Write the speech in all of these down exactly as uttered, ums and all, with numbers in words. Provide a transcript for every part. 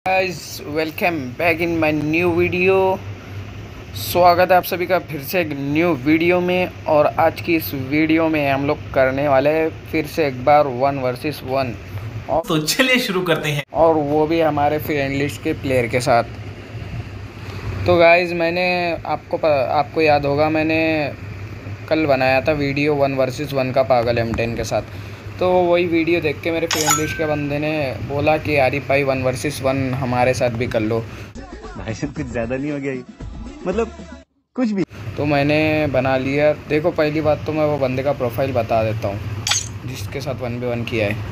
Guys welcome back in my new video. स्वागत है आप सभी का फिर से एक न्यू वीडियो में। और आज की इस वीडियो में हम लोग करने वाले हैं फिर से एक बार वन वर्सेस वन। और तो चलिए शुरू करते हैं, और वो भी हमारे फ्रेंड लिस्ट के प्लेयर के साथ। तो गाइस मैंने आपको आपको याद होगा, मैंने कल बनाया था वीडियो वन वर्सेस वन का पागल एम टेन के साथ। तो वही वीडियो देख के मेरे फ्रेंड लिस्ट के बंदे ने बोला कि आरिफ भाई वन वर्सेस वन हमारे साथ भी कर लो। भाई साहब कुछ ज़्यादा नहीं हो गया ये? मतलब कुछ भी। तो मैंने बना लिया। देखो पहली बात तो मैं वो बंदे का प्रोफाइल बता देता हूँ जिसके साथ वन बी वन किया है।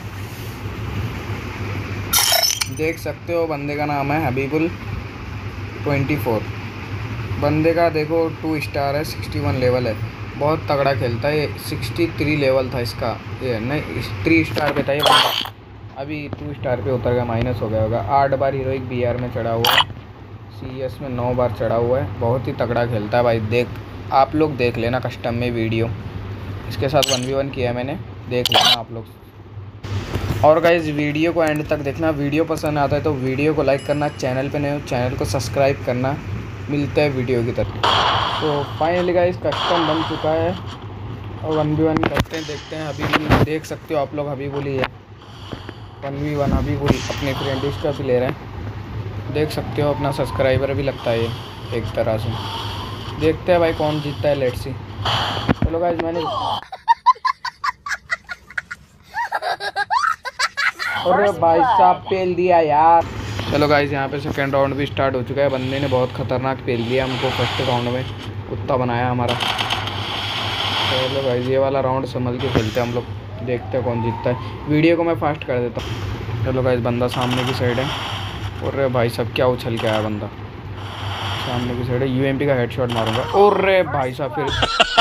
देख सकते हो बंदे का नाम है हबीबुल ट्वेंटी फोर। बंदे का देखो टू स्टार है, सिक्सटी वन लेवल है, बहुत तगड़ा खेलता है। ये सिक्सटी थ्री लेवल था इसका, ये नहीं थ्री स्टार पे था ये बंदा, अभी टू स्टार पे उतर गया, माइनस हो गया होगा। आठ बार हीरोइक बी आर में चढ़ा हुआ है, सी एस में नौ बार चढ़ा हुआ है, बहुत ही तगड़ा खेलता है भाई। देख आप लोग देख लेना कस्टम में वीडियो, इसके साथ वन वी वन किया है मैंने, देख लेना आप लोग। और गाइस वीडियो को एंड तक देखना। वीडियो पसंद आता है तो वीडियो को लाइक करना, चैनल पे नए हो चैनल को सब्सक्राइब करना। मिलता है वीडियो की तरफ। तो फाइनली गाइस कस्टम बन चुका है और वन वी वन करते हैं, देखते हैं। हबीबुल देख सकते हो आप लोग, हबीबुल ही है वन वी वन। हबीबुल अपने फ्रेंड लिस्ट का भी ले रहे हैं, देख सकते हो। अपना सब्सक्राइबर भी लगता है ये एक तरह से। देखते हैं भाई कौन जीतता है, लेट्स सी। चलो गाइस मैंने और भाई साहब पेल दिया यार। चलो गाइस यहाँ पे सेकेंड राउंड भी स्टार्ट हो चुका है। बंदे ने बहुत खतरनाक पेल दिया हमको फर्स्ट राउंड में, कुत्ता बनाया हमारा। चलो गाइस ये वाला राउंड संभल के खेलते हैं हम लोग, देखते हैं कौन जीतता है। वीडियो को मैं फास्ट कर देता हूँ। चलो गाइस बंदा सामने की साइड है, और भाई सब क्या उछल के आया बंदा, सामने की साइड है। यू एम पी का हेडशॉट मारूंगा। और भाई साहब फिर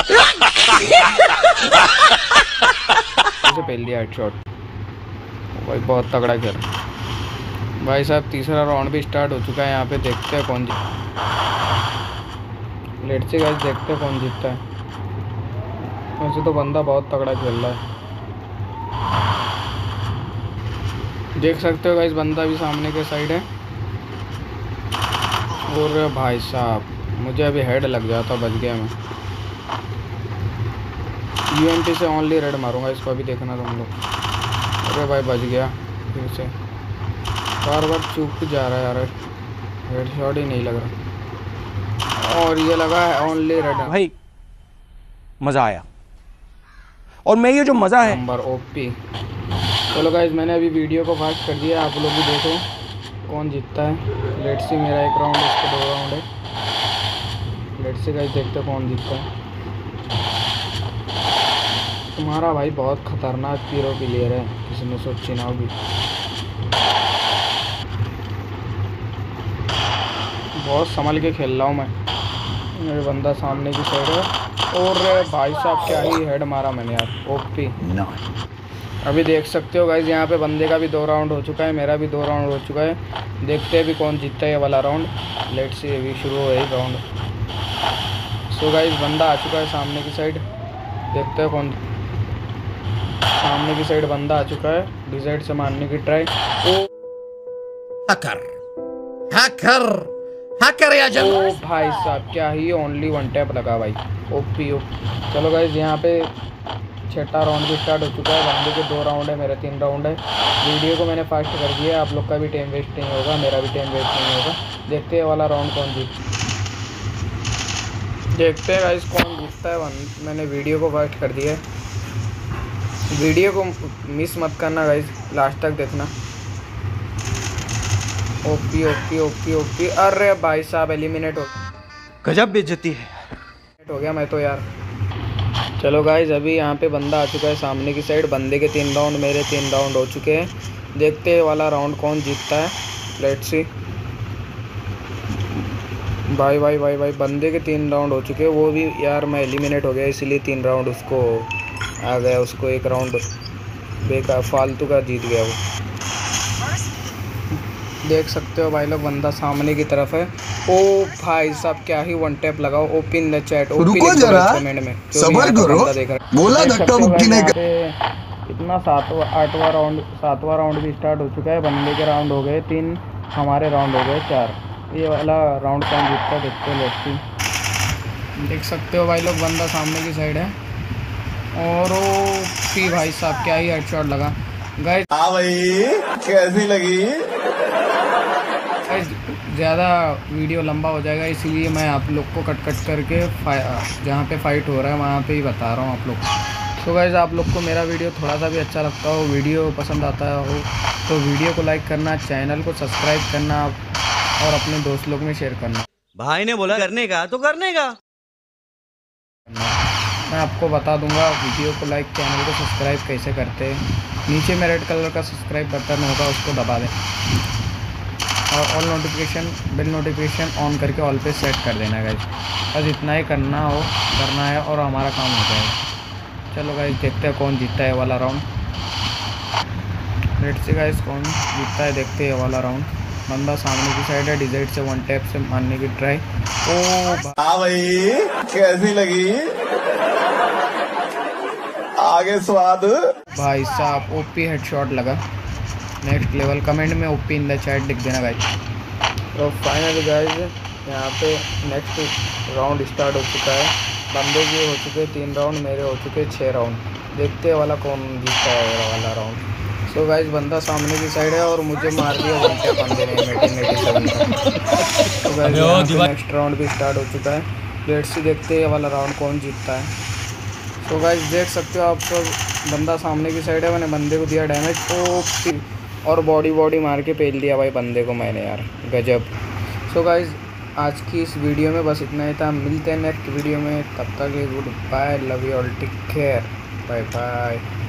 उसे पेल दिया हेडशॉट भाई, बहुत तगड़ा खेल भाई साहब। तीसरा राउंड भी स्टार्ट हो चुका है, यहाँ पे देखते हैं कौन जीत। लेट्स सी गाइस देखते हैं कौन जीतता है। वैसे तो बंदा बहुत तगड़ा खेल रहा है, देख सकते हो गाइस। बंदा भी सामने के साइड है। और भाई साहब मुझे अभी हेड लग जाता, बच गया मैं। यू एम पी से ओनली रेड मारूंगा, इसको अभी देखना तुम लोग। अरे भाई बच गया फिर से, बार बार चूक जा रहा है यार, हेड शॉट ही नहीं लग रहा। और ये लगा है ओनली रेड। भाई मज़ा आया, और मैं ये जो मज़ा है नंबर ओपी। चलो गाइस मैंने अभी वीडियो को फास्ट कर दिया, आप लोग भी देखो कौन जीतता है। लेट्स सी मेरा एक राउंड, इसका दो राउंड है। लेट्स सी गाइस देखते हैं कौन जीतता है। तुम्हारा भाई बहुत खतरनाक पीरो प्लेयर है, किसी ने सोची ना होगी। बहुत संभल के खेल रहा हूँ मैं। मेरे बंदा सामने की साइड है, और भाई साहब क्या ही हेड मारा मैंने यार, ओपी। अभी देख सकते हो गाइस यहाँ पे बंदे का भी दो राउंड हो चुका है, मेरा भी दो राउंड हो चुका है। देखते हैं भी कौन जीतता है ये वाला राउंड। लेट्स सी अभी शुरू हो गई राउंड। सो गाइस बंदा आ चुका है सामने की साइड, देखते हैं कौन। सामने की साइड बंदा आ चुका है, डिसाइड से मारने की ट्राई। ओ हैकर हैकर हैकर या जल। ओ भाई साहब क्या ही ओनली वन टैप लगा भाई, ओपी ओ। चलो गाइस यहाँ पे छठा राउंड भी स्टार्ट हो चुका है। बंदे के दो राउंड है, मेरे तीन राउंड है। वीडियो को मैंने फास्ट कर दिया, आप लोग का भी टाइम वेस्ट नहीं होगा, मेरा भी टाइम वेस्ट नहीं होगा। देखते हैं वाला राउंड कौन जीत देखते हैं गाइस कौन जीतता है। वन मैंने वीडियो को फास्ट कर दिया है, वीडियो को मिस मत करना गाइस, लास्ट तक देखना। OP OP OP OP. अरे भाई साहब एलिमिनेट हो गजब बेइज्जती है हो गया मैं तो यार। चलो गाइस अभी यहाँ पे बंदा आ चुका है सामने की साइड। बंदे के तीन राउंड, मेरे तीन राउंड हो चुके हैं। देखते हैं वाला राउंड कौन जीतता है, लेट्स सी। भाई भाई भाई भाई बंदे के तीन राउंड हो चुके हैं, वो भी यार मैं एलिमिनेट हो गया, इसीलिए तीन राउंड उसको आ गया, उसको एक राउंड बेकार फालतू का जीत गया वो। देख सकते हो भाई लोग बंदा सामने की तरफ है। ओ भाई साहब क्या ही वन टैप लगाओ, ओपन द चैट, रुको जरा कमेंट में सबर करो, बोला धक्का मुक्की नहीं कर। इतना सातवां आठवां राउंड सातवां राउंड भी स्टार्ट हो चुका है। बंदे के राउंड हो गए तीन, हमारे राउंड हो गए चार। ये वाला राउंड कौन जीतता देखते हो लोग। देख सकते हो भाई लोग, बंदा सामने की साइड है और वो पी भाई साहब क्या ही हेडशॉट लगा। गाइस हाँ भाई कैसी लगी? ज़्यादा वीडियो लंबा हो जाएगा, इसलिए मैं आप लोग को कट कट करके जहाँ पे फाइट हो रहा है वहाँ पे ही बता रहा हूँ आप लोग को। तो गाइस आप लोग को मेरा वीडियो थोड़ा सा भी अच्छा लगता हो, वीडियो पसंद आता हो तो वीडियो को लाइक करना, चैनल को सब्सक्राइब करना और अपने दोस्त लोग में शेयर करना। भाई ने बोला करने का तो करने का। मैं आपको बता दूंगा वीडियो को लाइक, चैनल को सब्सक्राइब कैसे करते हैं। नीचे में रेड कलर का सब्सक्राइब बटन होगा, उसको दबा दें और all notification bell notification on करके ऑल पे सेट कर देना गाइस। बस इतना ही करना हो करना है और हमारा काम हो जाएगा। चलो गाइस देखते हैं कौन जीतता है वाला राउंड। रेड से गाइस कौन जीतता है देखते हैं वाला राउंड। बंदा सामने की साइड है, डिजाइड से वन टैप से मारने की ट्राई। ओ हाँ भाई कैसी लगी? आगे स्वाद भाई साहब ओपी हेडशॉट लगा, नेक्स्ट लेवल। कमेंट में ओपी इन द चैट लिख देना गाइस। तो फाइनली गाइस यहाँ पे नेक्स्ट राउंड स्टार्ट हो चुका है। बंदे के हो चुके तीन राउंड, मेरे हो चुके छः राउंड। देखते हैं वाला कौन जीतता है वाला राउंड। सो गाइस बंदा सामने की साइड है और मुझे मार दिया वन टैप बंदे ने एटीन एटी सेवन का। तो गाइस नेक्स्ट राउंड भी स्टार्ट हो चुका है। लेट्स सी देखते हैं वाला राउंड कौन जीतता है। तो गाइस देख सकते हो आप सब, बंदा सामने की साइड है, मैंने बंदे को दिया डैमेज तो और बॉडी बॉडी मार के पेल दिया भाई बंदे को मैंने यार, गजब। सो गाइस आज की इस वीडियो में बस इतना ही था। मिलते हैं नेक्स्ट वीडियो में, तब तक good bye, love you all, take care, bye bye.